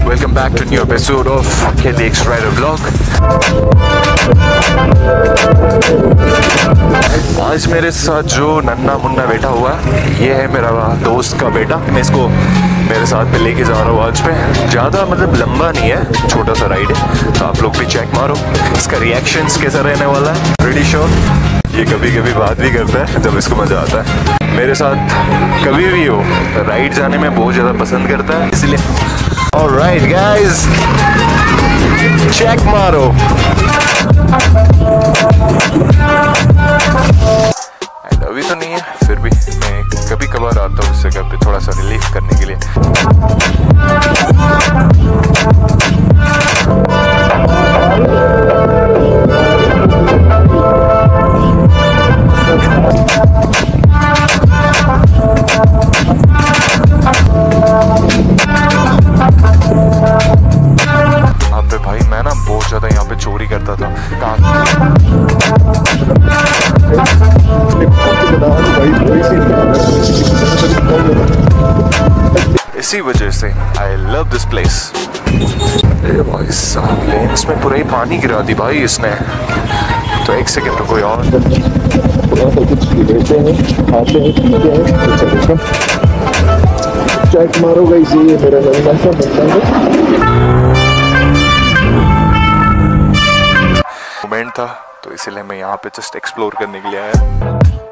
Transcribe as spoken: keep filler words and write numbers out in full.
welcome back to a new episode of K D X Rider Vlog. आज मेरे साथ जो नन्ना मुन्ना बैठा हुआ है, ये है मेरा दोस्त का बेटा। मैं इसको मेरे साथ पे लेके जा रहा हूँ आज पे। ज़्यादा मतलब लंबा नहीं है, छोटा सा राइड है, तो आप लोग भी चेक मारो। इसका रिएक्शंस कैसा रहने वाला है, प्रीटी श्योर ये कभी कभी बात भी करता है जब इसको मज़ा आता है। मेरे साथ कभी भी हो राइड जाने में बहुत ज़्यादा पसंद करता है, इसलिए ऑलराइट गाइस चेक मारो। एंड अभी तो नहीं है, फिर भी मैं कभी कभार आता हूँ उस जगह पे थोड़ा सा रिलीफ करने के लिए। अबे भाई मैं ना बहुत ज्यादा यहाँ पे चोरी करता था। इसी वजह से आई लव दिस प्लेस। अरे भाई साहब लेंस में पूरा ही पानी गिरा दी भाई इसने। तो एक सेकेंड रुको यार, चेक मारो गाइस, ये मेरा नन्ना सा बंदा मोमेंट था, तो इसीलिए मैं यहाँ पे जस्ट एक्सप्लोर करने के लिए आया।